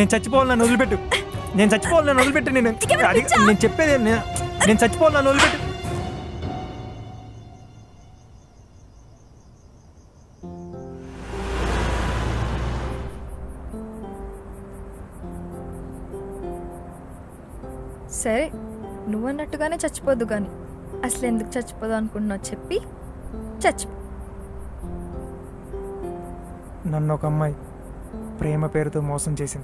నేను చచ్చిపోవాలి, నన్ను వదిలిపెట్టు. నేను చచ్చిపోవాలి, నన్ను వదిలిపెట్టు. నేను చెప్పేది నేను చచ్చిపోవాలి, నన్ను వదిలిపెట్టు. సరే, నువ్వన్నట్టుగానే చచ్చిపోద్దు, కానీ అసలు ఎందుకు చచ్చిపోదు అనుకుంటున్నావు చెప్పి చచ్చిపో. నన్ను ఒక అమ్మాయి ప్రేమ పేరుతో మోసం చేసింది.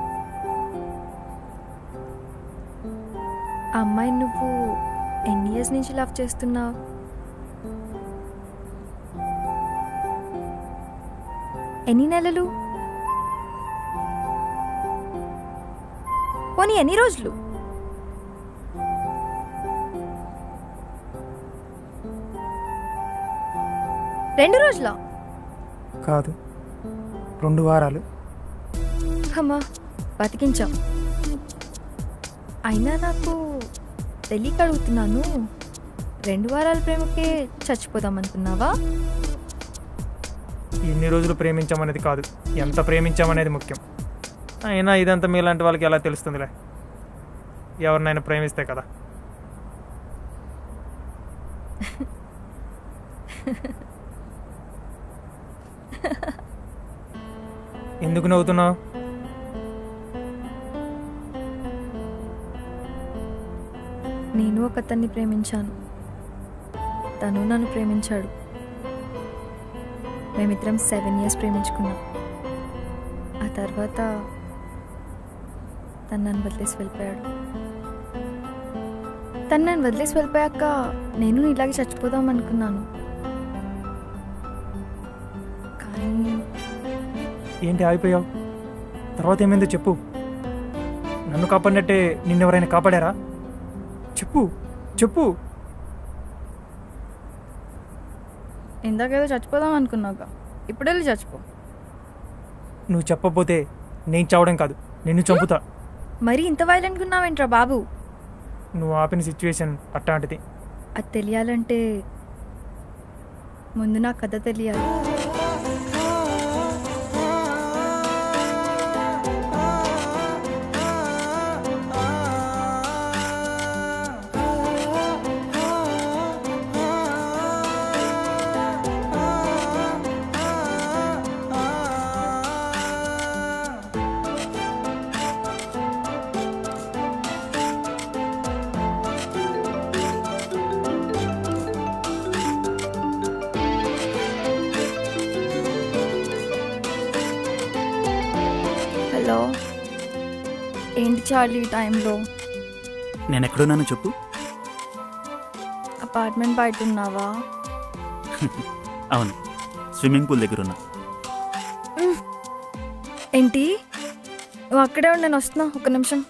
ఆ అమ్మాయి నువ్వు ఎన్ని ఇయర్స్ నుంచి లవ్ చేస్తున్నావు? ఎన్ని నెలలు? పోనీ ఎన్ని రోజులు? రెండు రోజుల? కాదు, 2 వారాలు. అమ్మా, బతికించావు. అయినా నాకు తెలియక అడుగుతున్నాను, 2 వారాల ప్రేమకే చచ్చిపోదామనుకున్నావా? ఎన్ని రోజులు ప్రేమించామనేది కాదు, ఎంత ప్రేమించామనేది ముఖ్యం. అయినా ఇదంతా మీలాంటి వాళ్ళకి ఎలా తెలుస్తుందిలే, ఎవరినైనా ప్రేమిస్తే కదా. ఎందుకు నవ్వుతున్నావు? నేను ఒకతన్ని ప్రేమించాను, తను నన్ను ప్రేమించాడు. మేమిద్దరం 7 years ప్రేమించుకున్నాం. ఆ తర్వాత తను నన్ను వదిలేసి వెళ్ళిపోయాడు. తను నన్ను వదిలేసి వెళ్ళిపోయాక నేను ఇలాగే చచ్చిపోదాం అనుకున్నాను. కానీ ఏంటి ఆగిపోయావు? తర్వాత ఏమైందో చెప్పు. నన్ను కాపాడినట్టే నిన్నెవరైనా కాపాడారా? చెప్పు చెప్పు. ఇందాకేదో చచ్చిపోదాం అనుకున్నాక ఇప్పుడు వెళ్ళి చచ్చిపో. నువ్వు చెప్పకపోతే నేను చావడం కాదు, నిన్ను చంపుతా. మరి ఇంత వైలెంట్గా ఉన్నావేంట్రా బాబు? నువ్వు ఆపిన సిచ్యువేషన్ అట్లాంటిది. అది తెలియాలంటే ముందు నా కథ తెలియాలి. హలో, ఏంటి చార్లీ ఈ టైంలో? నేను ఎక్కడున్నాను చెప్పు. అపార్ట్మెంట్ బయట ఉన్నావా? అవును, స్విమ్మింగ్ పూల్ దగ్గర ఉన్నా. ఏంటి, నువ్వు అక్కడే ఉండి నేను వస్తున్నా, 1 నిమిషం.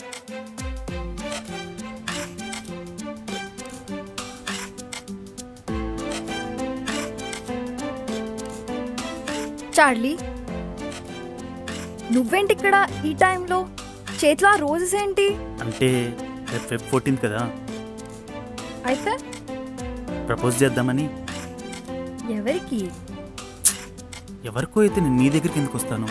చార్లీ, నువ్వేంటి ఇక్కడ ఈ టైంలో? చేతిలో ఆ రోజెస్ ఏంటి? అంటే రేపు Feb 14th కదా, అయితే ప్రపోజ్ చేద్దామని. ఎవరికి? ఎవరికో అయితే నేను నీ దగ్గరికి ఎందుకు వస్తాను?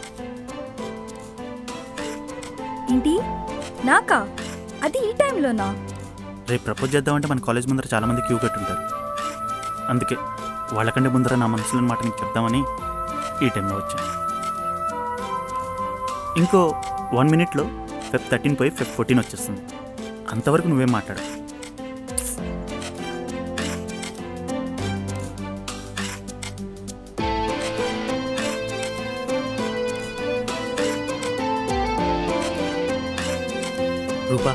ఏంటి, నాకా? అది ఈ టైంలోనా? రేపు ప్రపోజ్ చేద్దామంటే మన కాలేజ్ ముందర చాలామంది క్యూ కట్టుంటారు. అందుకే వాళ్ళకంటే ముందర నా మనసులోని మాట నీకు చెప్దామని ఈ టైంలో వచ్చాను. ఇంకో 1 minute Feb 13 పోయి Feb 14 వచ్చేస్తుంది. అంతవరకు నువ్వేం మాట్లాడు. Roopa,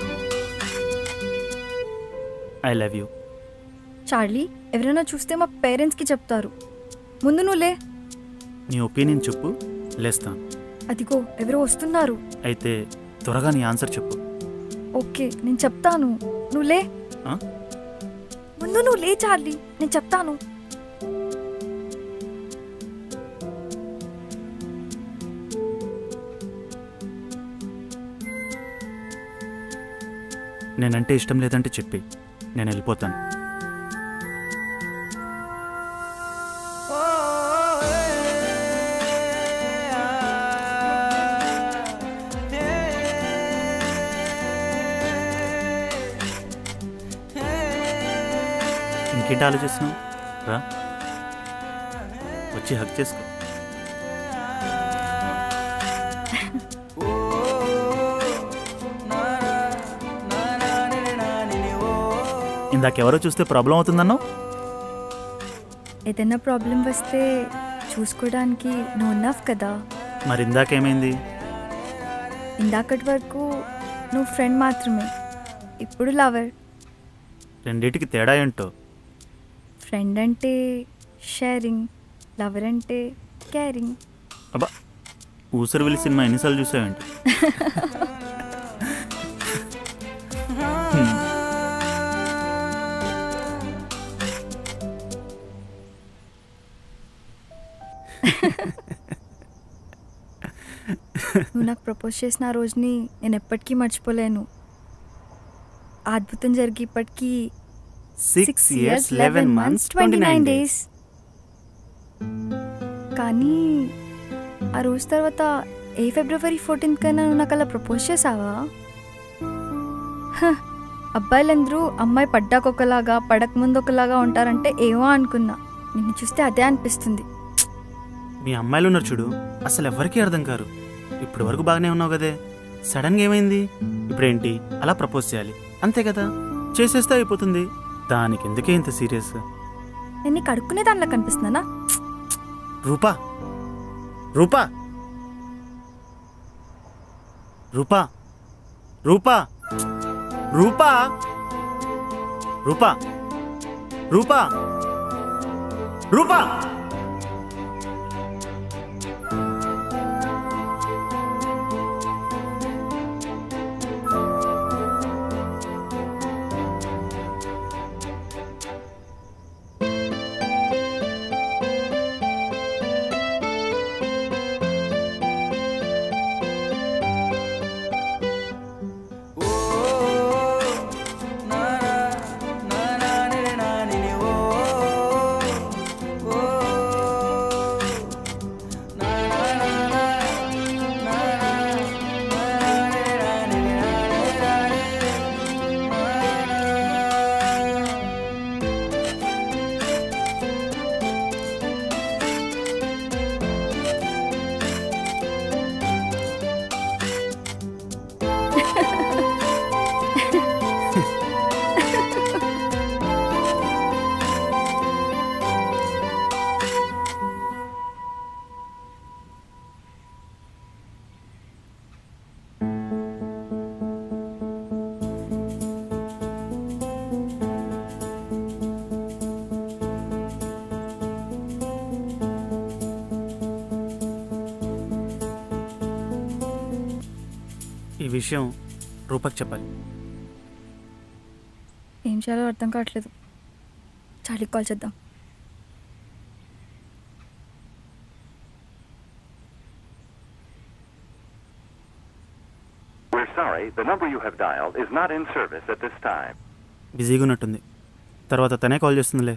I love you. Charlie, ఎవరైనా చూస్తే మా పేరెంట్స్కి చెప్తారు. ముందు నువ్వు లే. నీ ఒపీనియన్ చెప్పు, లేస్తాను. అదిగో ఎవరో వస్తున్నారు. అయితే త్వరగా నీ ఆన్సర్ చెప్పు. ఓకే, నేను చెప్తాను, నువ్వు లే. ముందు నువ్వు లే చార్లీ, నేను చెప్తాను. నేనంటే ఇష్టం లేదంటే చెప్పి నేను వెళ్ళిపోతాను. ఇంకేంటి ఆలోచిస్తున్నావు? రా వచ్చి హక్ చేసుకో. ఇందాకెవరో చూస్తే ప్రాబ్లం అవుతుందన్నావు. ఏదైనా ప్రాబ్లం వస్తే చూసుకోవడానికి నువ్వు ఉన్నావు కదా. మరి ఇందాకేమైంది? ఇందాకటి వరకు నువ్వు ఫ్రెండ్ మాత్రమే, ఇప్పుడు లవర్. రెండింటికి తేడా ఏంటో? ఫ్రెండ్ అంటే షేరింగ్, లవర్ అంటే కేరింగ్. అబ్బా, ఊసరవెల్లి సినిమా ఎన్నిసార్లు చూసావేంటి? నువ్వు నాకు ప్రపోజ్ చేసిన ఆ రోజుని నేను ఎప్పటికీ మర్చిపోలేను. ఆ అద్భుతం జరిగి ఇప్పటికీ 6 years 11 months 29 days. కానీ ఆ రోజు తర్వాత February 14th కైనా నువ్వు నాకు అలా ప్రపోజ్ చేసావా? అబ్బాయిలందరూ అమ్మాయి పడ్డాక ఒకలాగా పడక ముందు ఒకలాగా ఉంటారంటే ఏమో అనుకున్నా. నిన్ను చూస్తే అదే అనిపిస్తుంది. మీ అమ్మాయిలు ఉన్నారు చూడు, అసలు ఎవరికీ అర్థం కారు. ఇప్పటి వరకు బాగానే ఉన్నావు కదే, సడన్గా ఏమైంది? ఇప్పుడేంటి అలా ప్రపోజ్ చేయాలి అంతే కదా, చేసేస్తే అయిపోతుంది. దానికి ఎందుకే ఇంత సీరియస్? నేను నీకు అడుక్కునే దానిలో కనిపిస్తున్నానా? రూపా రూపా రూపా రూపా రూపా రూపా రూపా రూపా ఈ విషయం రూపకి చెప్పాలి. ఏం చేయాలో అర్థం కావట్లేదు. చాలీకి కాల్ చేద్దాం. బిజీగా ఉన్నట్టుంది, తర్వాత తనే కాల్ చేస్తుందిలే.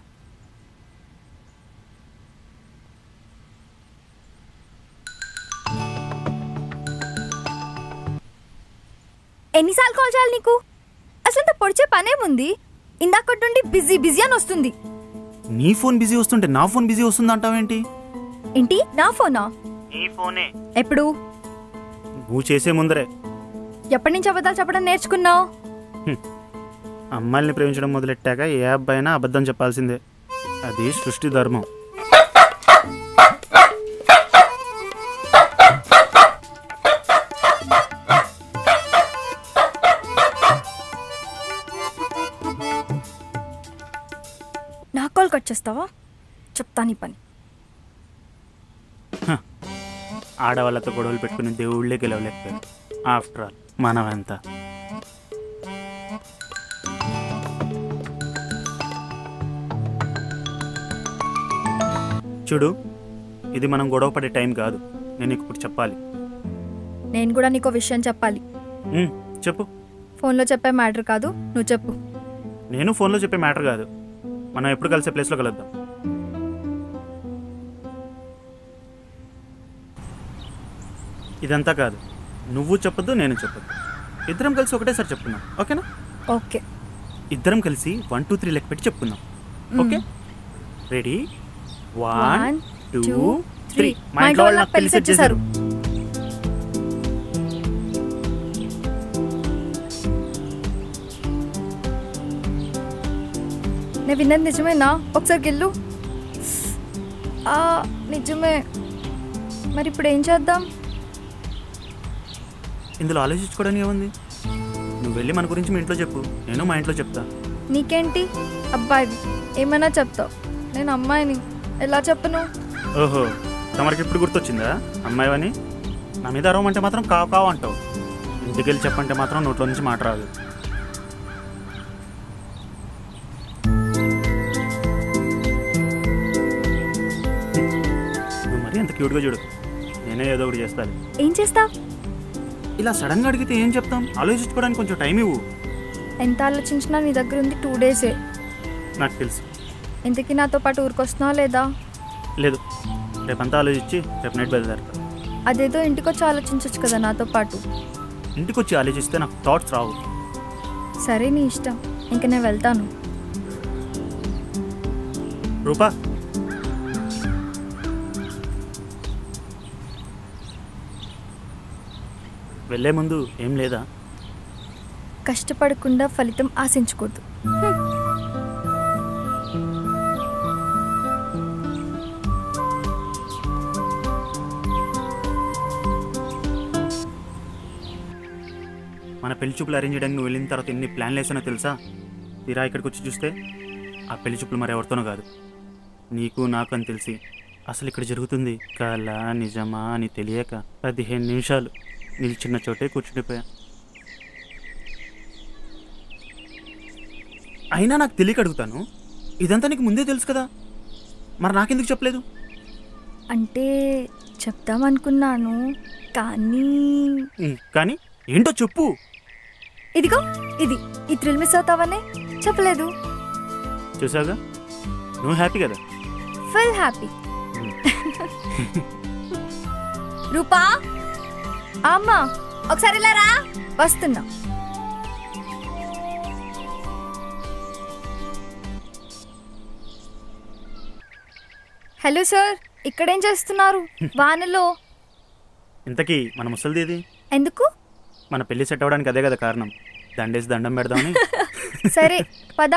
ఎన్నిసార్లు కాల్ చేయాలి నీకు? అసలు ఇంత పొడిచే పనేముంది? ఇందాకటి నుండి బిజీ బిజీ అని వస్తుంది. నీ ఫోన్ బిజీ వస్తుంటే నా ఫోన్ బిజీ వస్తుంది అంటావేంటి? ఏంటి నా ఫోనా? నీ ఫోనే. ఎప్పుడు? నువ్వు చేసే ముందరే. ఎప్పటి నుంచి అబద్ధాలు చెప్పడం నేర్చుకున్నావు? అమ్మాయిల్ని ప్రేమించడం మొదలెట్టాక ఏ అబ్బాయి అయినా అబద్ధం చెప్పాల్సిందే, అది సృష్టి ధర్మం. నా కాల్ కట్ చేస్తావా? చెప్తా నీ పని. ఆడవాళ్ళతో గొడవలు పెట్టుకుని దేవుళ్ళే గెలవలేకపోయారు. ఆఫ్టర్ ఆల్ మనమంతా. చూడు, ఇది మనం గొడవ పడే టైం కాదు. నేను ఇప్పుడు చెప్పాలి. నేను కూడా నీకో విషయం చెప్పాలి. చెప్పు. ఫోన్లో చెప్పే మ్యాటర్ కాదు, నువ్వు చెప్పు. నేను ఫోన్లో చెప్పే మ్యాటర్ కాదు. మనం ఎప్పుడు కలిసే ప్లేస్లో కలుద్దాం. ఇదంతా కాదు, నువ్వు చెప్పొద్దు, నేను చెప్పొద్దు. ఇద్దరం కలిసి ఒకటేసారి చెప్పుకుందాం, ఓకేనా? ఓకే. ఇద్దరం కలిసి 1 2 3 లెక్క పెట్టి చెప్పుకుందాం. ఓకే రెడీ 1 2 2 3 3 మా ఇంట్లో వాళ్ళు నాకు పెళ్లి సెట్ చేశారు. నేను విన్నది నిజమేనా? ఒకసారి వెళ్ళు. నిజమే. మరి ఇప్పుడు ఏం చేద్దాం? ఇందులో ఆలోచించుకోవడానికి ఏముంది? నువ్వు వెళ్ళి మన గురించి మీ ఇంట్లో చెప్పు, నేను మా ఇంట్లో చెప్తా. నీకేంటి అబ్బాయివి, ఏమైనా చెప్తావు. నేను అమ్మాయిని, ఎలా చెప్పను? ఓహో, తమరికి ఇప్పుడు గుర్తొచ్చిందా అమ్మాయివని? నా మీద అరవమంటే మాత్రం కావు కావు అంటావు, ఇంటికి వెళ్ళి చెప్పంటే మాత్రం నోట్లో నుంచి మాట రాదు. నువ్వు మరీ అంత క్యూట్గా చూడు, నేనే ఏదో ఒకటి చేస్తాను. ఏం చేస్తావు? ఇలా సడన్గా అడిగితే ఏం చెప్తాం? ఆలోచించుకోవడానికి కొంచెం టైం ఇవ్వు. ఎంత ఆలోచించినా నీ దగ్గర ఉంది 2 డేసే. నాకు తెలుసు. ఇంతకీ నాతో పాటు ఊరికొస్తున్నావా లేదా? లేదు, రేపంతా ఆలోచించి రేపు నైట్ బయలుదేరుతా. అదేదో ఇంటికి వచ్చి ఆలోచించవచ్చు కదా నాతో పాటు. ఇంటికి వచ్చి ఆలోచిస్తే నాకు థాట్స్ రావు. సరే నీ ఇష్టం, ఇంక నేను వెళ్తాను. రూపా, వెళ్ళే ముందు ఏం లేదా? కష్టపడకుండా ఫలితం ఆశించకూడదు. మన పెళ్లి చూపులు అరేంజ్ చేయడానికి నువ్వు వెళ్ళిన తర్వాత ఎన్ని ప్లాన్లు వేసానో తెలుసా? తీరా ఇక్కడికి వచ్చి చూస్తే ఆ పెళ్లి చూపులు మరి ఎవరితోనో కాదు, నీకు నాకు అని తెలిసి అసలు ఇక్కడ జరుగుతుంది కల నిజమా అని తెలియక 15 నిమిషాలు నిల్చున్న చోటే కూర్చుండిపోయా. అయినా నాకు తెలియక అడుగుతాను, ఇదంతా నీకు ముందే తెలుసు కదా, మరి నాకెందుకు చెప్పలేదు? అంటే చెప్దామనుకున్నాను కానీ కానీ ఏంటో చెప్పు. ఇదిగో ఈ థ్రిల్ మిస్ అవుతావనే చెప్పలేదు. చూసావుగా, నువ్వు హ్యాపీ కదా? Full happy. రూపా, అమ్మా ఒకసారి ఇలా రా. వస్తున్నా. హలో సార్, ఇక్కడేం చేస్తున్నారు వానలో? ఇంతకీ మన ముసలిది ఎందుకు? మన పెళ్లి సెట్ అవ్వడానికి అదే కదా కారణం, దండేసి దండం పెడదామని. సరే పద.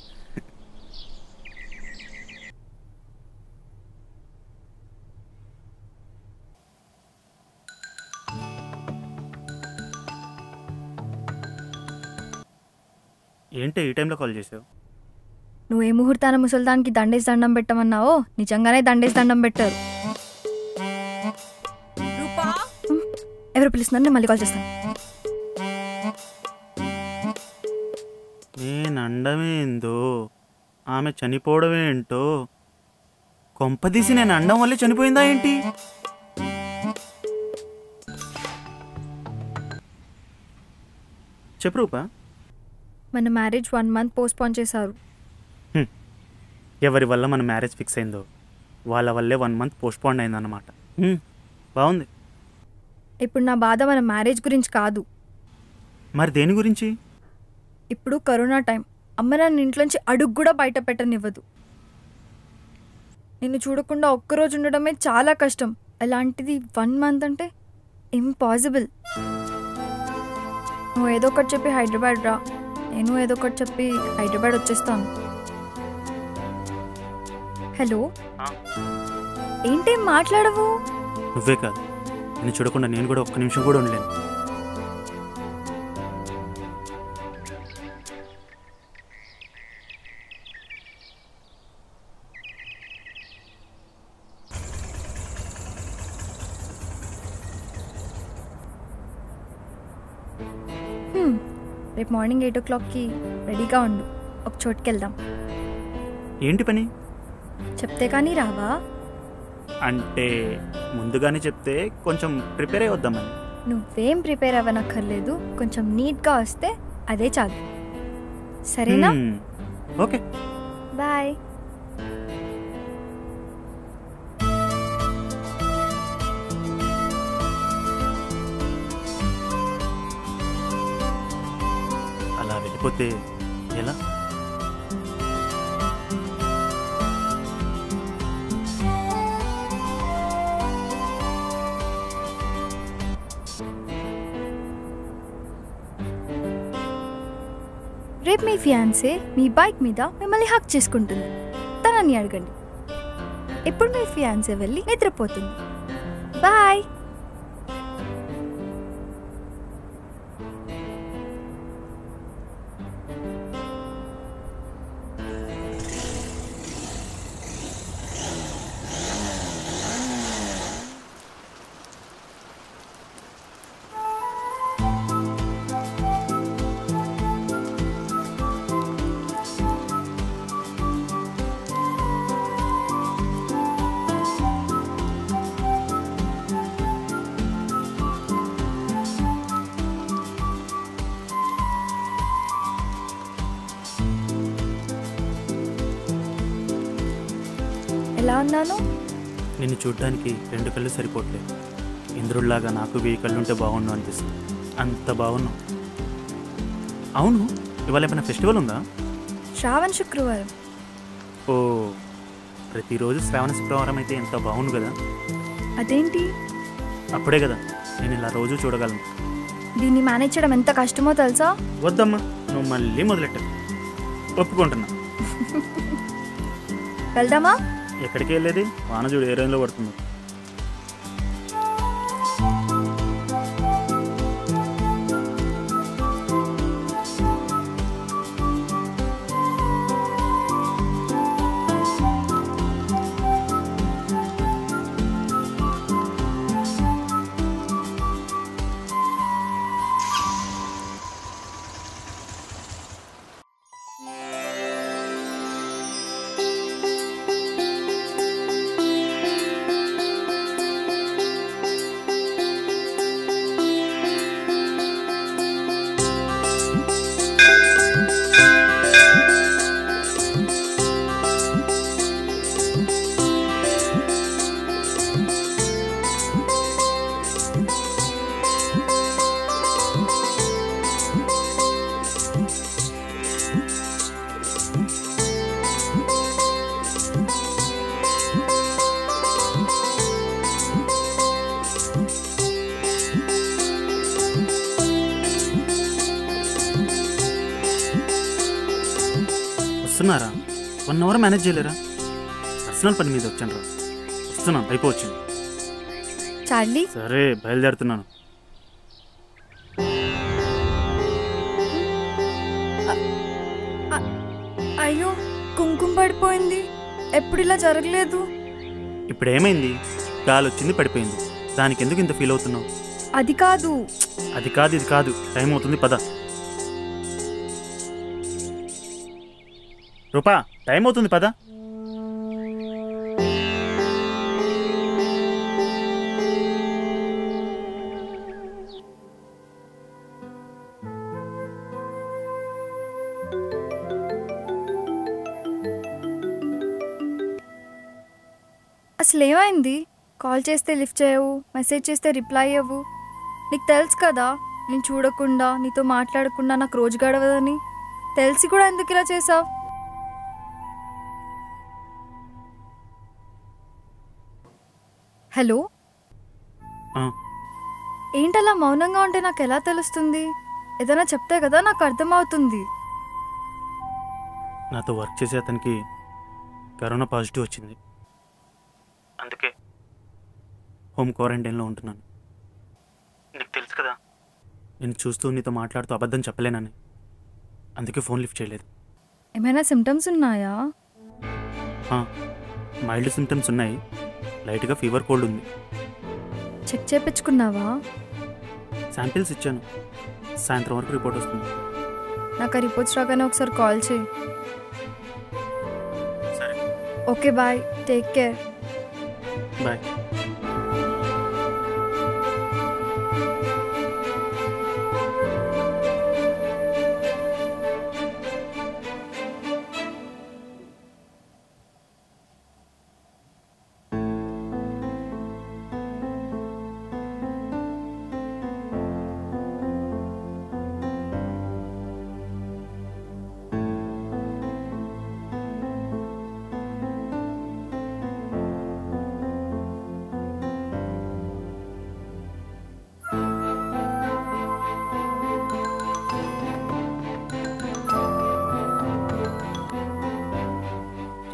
ఏంటి ఈ టైంలో కాల్ చేసావు? నువ్వు ఏ ముహూర్తాన ముసల్దానికి దండేసి దండం పెట్టమన్నావో నిజంగానే దండేసి దండం పెట్టారు. ఎవరు పిలుస్తున్నారు? నేను మళ్ళీ కాల్ చేస్తాను. నేను అండమేందో ఆమె చనిపోవడమేంటో, కొంపదీసి నేను అండం వల్లే చనిపోయిందా ఏంటి? చెప్పు రూపా. మన మ్యారేజ్ 1 month పోస్ట్పోన్ చేశారు. ఎవరి వల్ల మన మ్యారేజ్ ఫిక్స్ అయిందో వాళ్ళ వల్లే 1 month పోస్ట్పోన్ అయిందన్నమాట. బాగుంది. ఇప్పుడు నా బాధ మన మ్యారేజ్ గురించి కాదు. మరి దేని గురించి? ఇప్పుడు కరోనా టైం, అమ్మ నన్ను ఇంట్లోంచి అడుగు కూడా బయట పెట్టనివ్వదు. నిన్ను చూడకుండా ఒక్కరోజు ఉండడమే చాలా కష్టం, అలాంటిది 1 month అంటే ఇంపాసిబుల్. నువ్వు ఏదో ఒకటి చెప్పి హైదరాబాద్ రా, నేను ఏదో ఒకటి చెప్పి హైదరాబాద్ వచ్చేస్తాను. హలో, ఏంటేం మాట్లాడవు? నువ్వే కాదు, నేను చూడకుండా నేను కూడా ఒక్క నిమిషం కూడా ఉండలేను. రేపు మార్నింగ్ 8 o'clockకి రెడీగా ఉండు, ఒక చోటుకి వెళ్దాం. ఏంటి పని? చెప్తే కానీ రావా? అంటే ముందుగానే చెప్తే కొంచెం ప్రిపేర్ అయ్యి వద్దామని. నువ్వేం ప్రిపేర్ అవ్వనక్కర్లేదు, కొంచెం నీట్గా వస్తే అదే చాలు. సరేనా? Okay, bye. అలా వెళ్ళిపోతే ఎలా? రేపు మీ ఫియాన్సే మీ బైక్ మీద మిమ్మల్ని హక్ చేసుకుంటుంది. తనని అడగండి. ఇప్పుడు మీ ఫియాన్సే వెళ్ళి నిద్రపోతుంది. బాయ్. ఎలా ఉన్నాను? నిన్ను చూడ్డానికి 2 కళ్ళు సరిపోవట్లేదు. ఇంద్రుడిలాగా నాకు 1000 కళ్ళుంటే బాగుండు అనిపిస్తుంది. అంత బాగున్నావు. అవును, ఇవాళ ఏమైనా ఫెస్టివల్ ఉందా? శ్రావణ శుక్రవారం. ఓ, ప్రతిరోజు శ్రావణ శుక్రవారం అయితే ఎంత బాగుండు కదా. అదేంటి? అప్పుడే కదా నేను ఇలా రోజు చూడగలను. దీన్ని మేనేజ్ చేయడం ఎంత కష్టమో తెలుసా? వద్దమ్మా, నువ్వు మళ్ళీ మొదలెట్టావు. ఒప్పుకుంటున్నా. వెళ్దామా? ఎక్కడికి వెళ్ళేది? వాన చూడు ఏ రేంజ్లో పడుతుంది. వస్తున్నారా? 1 అవర్ మేనేజ్ చేయలేరా? పర్సనల్ పని మీద వచ్చాను రా. వస్తున్నాను, అయిపోవచ్చింది. చార్లీ, సరే బయలుదేరుతున్నాను. అయ్యో కుంకుమ పడిపోయింది. ఎప్పుడు ఇలా జరగలేదు. ఇప్పుడు ఏమైంది? గాలి వచ్చింది, పడిపోయింది. దానికి ఎందుకు ఇంత ఫీల్ అవుతున్నావు? అది కాదు. అది కాదు, ఇది కాదు. టైం అవుతుంది, పద. రూపా, టైం అవుతుంది, పద. అసలు ఏమైంది? కాల్ చేస్తే లిఫ్ట్ చేయవు, మెసేజ్ చేస్తే రిప్లై అవ్వు. నీకు తెలుసు కదా నేను చూడకుండా నీతో మాట్లాడకుండా నాకు రోజు గడవదని. తెలిసి కూడా ఎందుకు ఇలా చేసావు? హలో, ఏంటలా మౌనంగా ఉంటే నాకు ఎలా తెలుస్తుంది? ఏదైనా చెప్తే కదా నాకు అర్థమవుతుంది. నాతో వర్క్ చేసే అతనికి కరోనా పాజిటివ్ వచ్చింది. అందుకే హోమ్ క్వారంటైన్లో ఉంటున్నాను. నీకు తెలుసు కదా నేను చూస్తూ నీతో మాట్లాడుతూ అబద్ధం చెప్పలేనని. అందుకే ఫోన్ లిఫ్ట్ చేయలేదు. ఏమైనా సిమ్టమ్స్ ఉన్నాయా? మైల్డ్ సిమ్టమ్స్ ఉన్నాయి. లైట్గా ఫీవర్, కోల్డ్ ఉంది. చెక్ చేయించుకున్నావా? శాంపిల్స్ ఇచ్చాను. సాయంత్రం వరకు రిపోర్ట్ వస్తుంది. నాకు ఆ రిపోర్ట్స్ రాగానే ఒకసారి కాల్ చేయి. సరే, okay, bye, take care. Bye.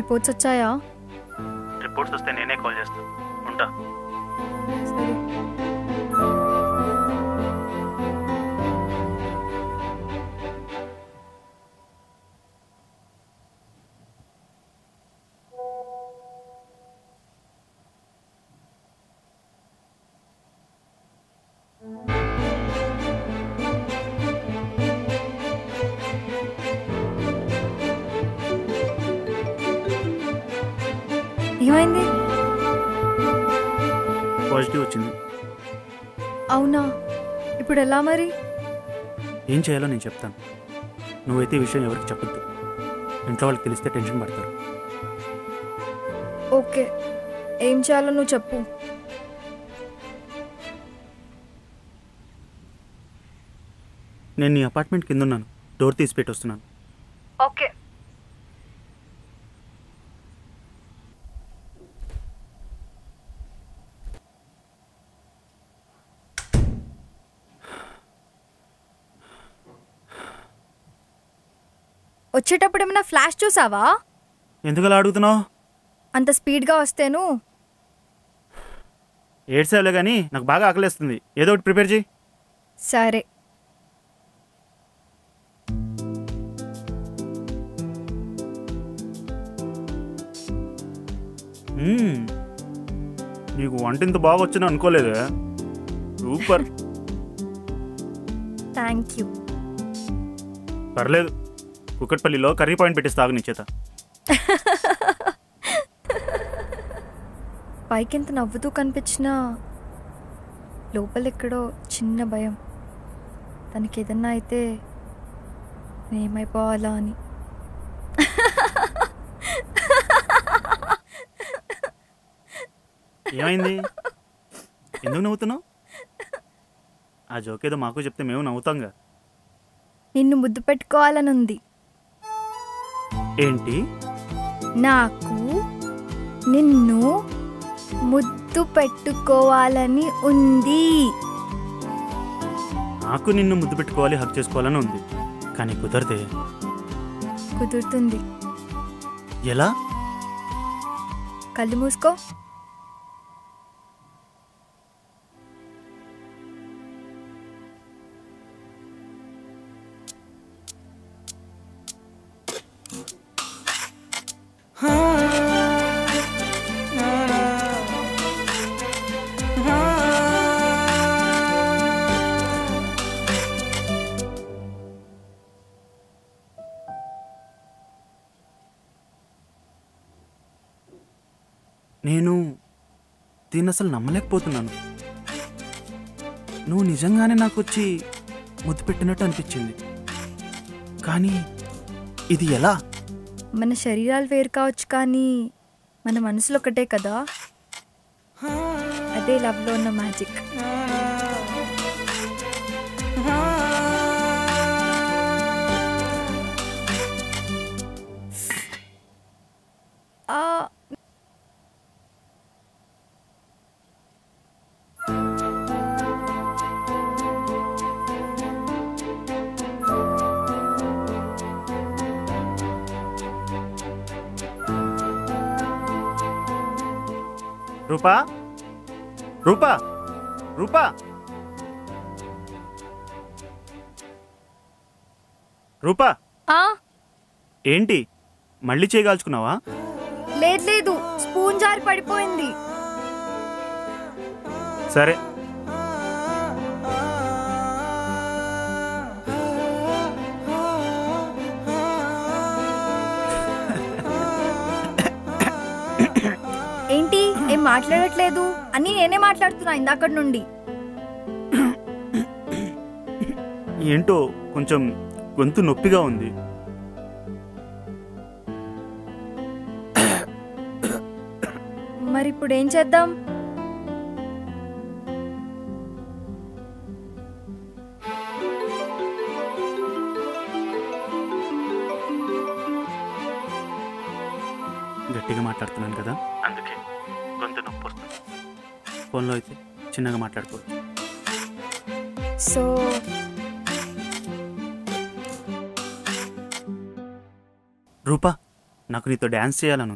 Reports వచ్చాయా? రిపోర్ట్స్ వస్తే నేనే కాల్ చేస్తాను. ఉంటా. సరే. ఏమైంది? పాజిటివ్ వచ్చింది. అవునా? ఇప్పుడు ఎలా మరి? ఏం చేయాలో నేను చెప్తాను. నువ్వైతే ఈ విషయం ఎవరికి చెప్పొద్దు. ఇంట్లో వాళ్ళకి తెలిస్తే టెన్షన్ పడతారు. ఓకే, ఏం చేయాలో నువ్వు చెప్పు. నేను నీ అపార్ట్మెంట్ కింద ఉన్నాను. డోర్ తీసి పెట్టి వస్తున్నాను. ఓకే. వచ్చేటప్పుడు ఏమైనా ఫ్లాష్ చూసావా? ఎందుకలా అడుగుతున్నావు? అంత స్పీడ్గా వస్తేను. ఏడ్సేవలే కానీ నాకు బాగా ఆకలేస్తుంది. ఏదో ఒకటి ప్రిపేర్ చేయి. సరే. నీకు వంట ఇంత బాగా వచ్చింది అనుకోలేదే. సూపర్. Thank you. పర్లేదు. కుక్కట్పల్లిలో కర్రీ పాయింట్ పెట్టిస్తాగు నీ చేత. పైకి ఎంత నవ్వుతూ కనిపించినా లోపల ఎక్కడో చిన్న భయం. తనకి ఏదన్నా అయితే నేనేమైపోవాలా అని. ఏమైంది? ఎందుకు నవ్వుతున్నావు? ఆ జోక్ ఏదో మాకు చెప్తే మేము నవ్వుతాంగా. నిన్ను ముద్దు పెట్టుకోవాలని ఉంది. ఏంటి? నాకు నిన్ను ముద్దు పెట్టుకోవాలని ఉంది. నాకు నిన్ను ముద్దు పెట్టుకోవాలి, హక్ చేసుకోవాలని ఉంది. కానీ కుదరదే. కుదురుతుంది. ఎలా? కళ్ళు మూసుకో. నేను దీన్ని అసలు నమ్మలేకపోతున్నాను. నువ్వు నిజంగానే నాకు వచ్చి ముద్దు పెట్టినట్టు అనిపించింది. కానీ ఇది ఎలా? మన శరీరాలు వేరు కావచ్చు కానీ మన మనసులో ఒకటే కదా. అదే లవ్లో ఉన్న మ్యాజిక్. రూపా, రూపా, రూపా, రూపా. ఏంటి మళ్ళీ చేయగాల్చుకున్నావా? లేదు లేదు, స్పూన్ జారి పడిపోయింది. సరే. ఏంటి ఏం మాట్లాడట్లేదు? అన్నీ నేనే మాట్లాడుతున్నా ఇందాకటి నుండి. ఏంటో కొంచెం గొంతు నొప్పిగా ఉంది. మరి ఇప్పుడు ఏం చేద్దాం? గట్టిగా మాట్లాడుతున్నాను కదా, అందుకే గొంతు నొప్పి వస్తుంది. ఫోన్లో అయితే చిన్నగా మాట్లాడుకోవచ్చు. సో రూపా, నాకు నీతో డ్యాన్స్ చేయాలను.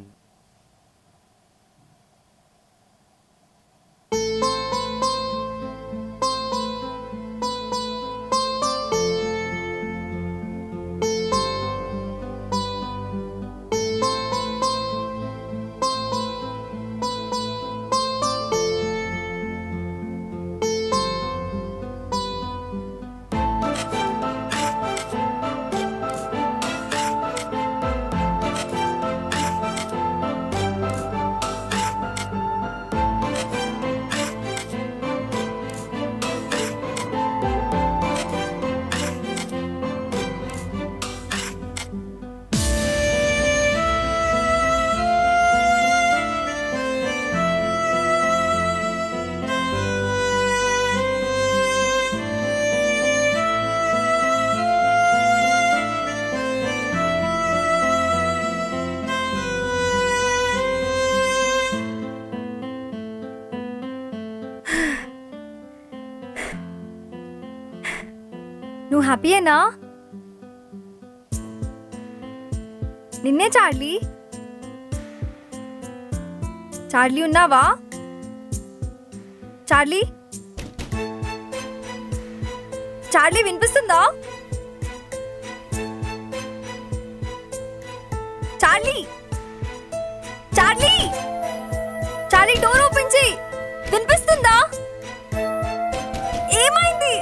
నువ్వు హ్యాపీయేనా? నిన్నే చార్లీ. చార్లీ ఉన్నావా? చార్లీ చార్లీ వినిపిస్తుందా? Charlie Charlie Charlie door open చేయి. వినిపిస్తుందా? ఏమైంది?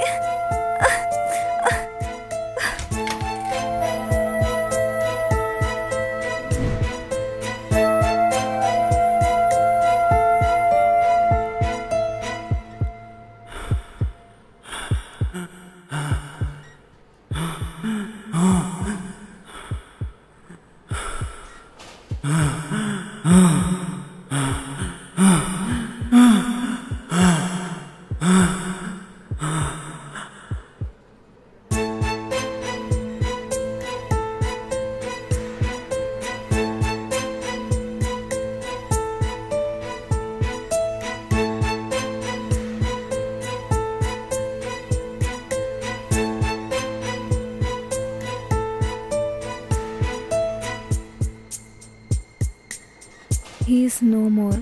He is no more.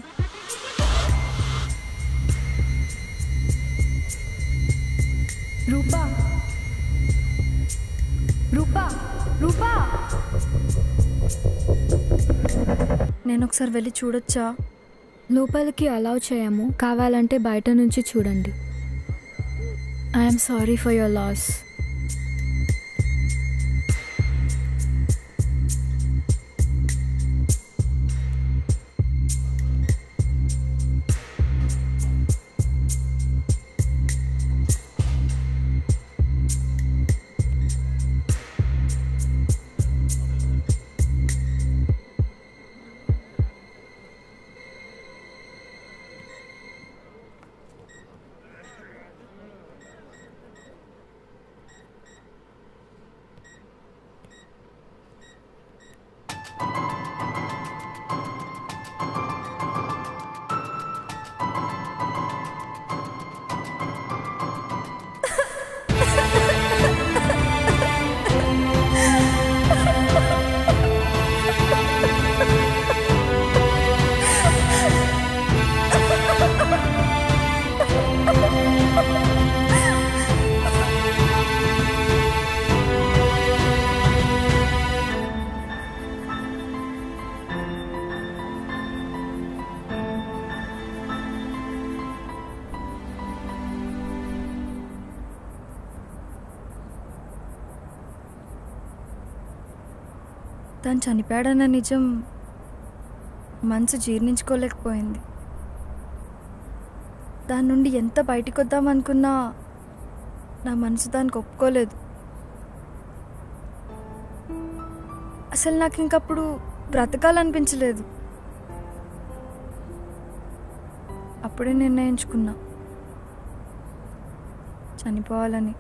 Rupa! Rupa! Rupa! నేను ఒకసారి వెళ్ళి చూడొచ్చా? లోపలికి అలౌ చేయము, కావాలంటే బయట నుంచి చూడండి. I'm sorry for your loss. తను చనిపోయాడన్న నిజం మనసు జీర్ణించుకోలేకపోయింది. దాని నుండి ఎంత బయటికి వద్దామనుకున్నా నా మనసు దానికి ఒప్పుకోలేదు. అసలు నాకు ఇంకప్పుడు బ్రతకాలనిపించలేదు. అప్పుడే నిర్ణయించుకున్నా చనిపోవాలని.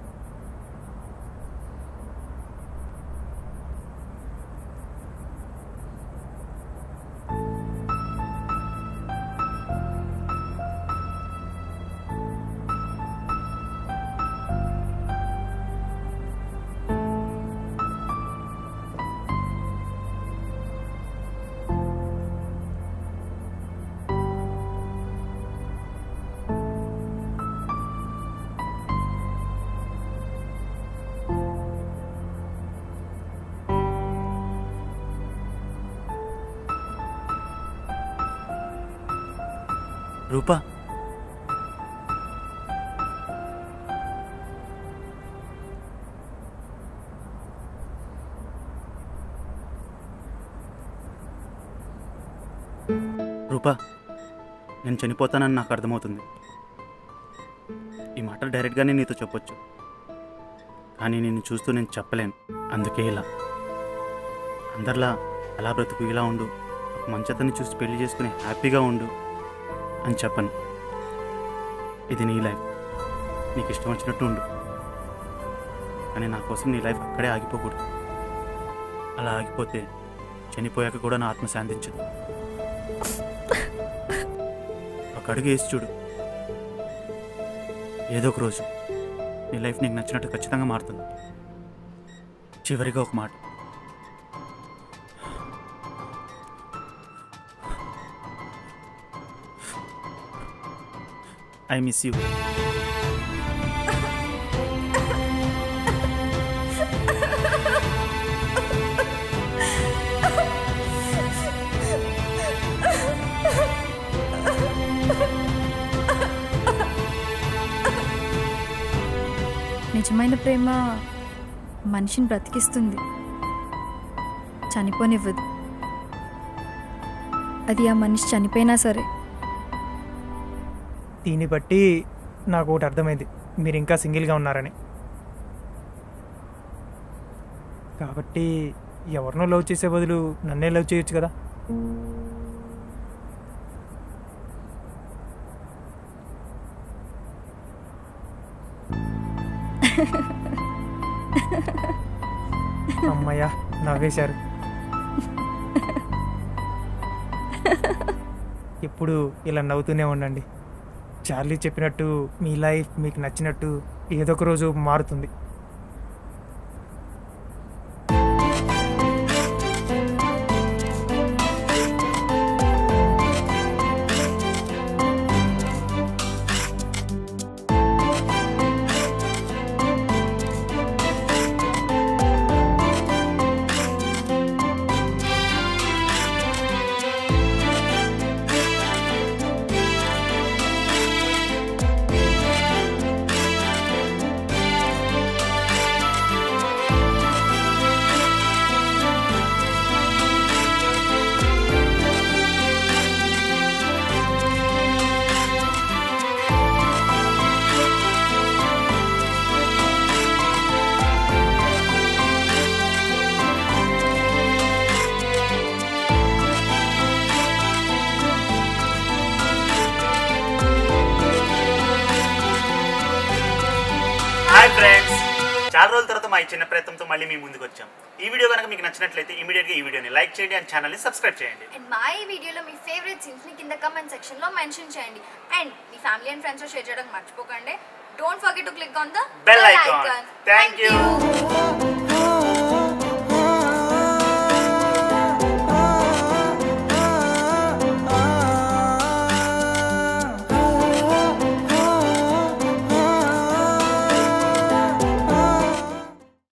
రూపా, రూపా, నేను చనిపోతానని నాకు అర్థమవుతుంది. ఈ మాటలు డైరెక్ట్గానే నీతో చెప్పొచ్చు, కానీ నిన్ను చూస్తూ నేను చెప్పలేను. అందుకే ఇలా అందరిలా అలా బ్రతుకు, ఇలా ఉండు, ఒక మంచతని చూసి పెళ్లి చేసుకుని హ్యాపీగా ఉండు అని చెప్పను. ఇది నీ లైఫ్, నీకు ఇష్టం వచ్చినట్టు ఉండు, కానీ నా కోసం నీ లైఫ్ అక్కడే ఆగిపోకూడదు. అలా ఆగిపోతే చనిపోయాక కూడా నా ఆత్మ శాంతించదు. ఒక అడుగు వేసి చూడు, ఏదో ఒక రోజు నీ లైఫ్ నీకు నచ్చినట్టు ఖచ్చితంగా మారుతుంది. చివరిగా ఒక మాట, ఐ మిస్ యూ. నిజమైన ప్రేమ మనిషిని బ్రతికిస్తుంది, చనిపోనివ్వదు. అది ఆ మనిషి చనిపోయినా సరే. దీన్ని బట్టి నాకు ఒకటి అర్థమైంది, మీరు ఇంకా సింగిల్గా ఉన్నారని. కాబట్టి ఎవరినో లవ్ చేసే బదులు నన్నే లవ్ చేయొచ్చు కదా. అమ్మయ్యా, నవ్వేశారు. ఎప్పుడు ఇలా నవ్వుతూనే ఉండండి. చార్లీ చెప్పినట్టు మీ లైఫ్ మీకు నచ్చినట్టు ఏదో ఒక రోజు మారుతుంది. హాయ్ ఫ్రెండ్స్, చాలా రోజుల తర్వాత మా ఈ చిన్న ప్రయత్నంతో మళ్ళీ మీ ముందుకు వచ్చాం. ఈ వీడియో కనుక మీకు నచ్చినట్లయితే ఇమీడియట్గా ఈ వీడియోని లైక్ చేయండి అండ్ ఛానల్ని సబ్స్క్రైబ్ చేయండి. అండ్ మా ఈ వీడియోలో మీ ఫేవరెట్ సీన్స్ని కింద కమెంట్ సెక్షన్లో మెన్షన్ చేయండి. అండ్ మీ ఫ్యామిలీ అండ్ ఫ్రెండ్స్తో షేర్ చేయడం మర్చిపోకండి. Don't forget to click on the bell icon. Thank you.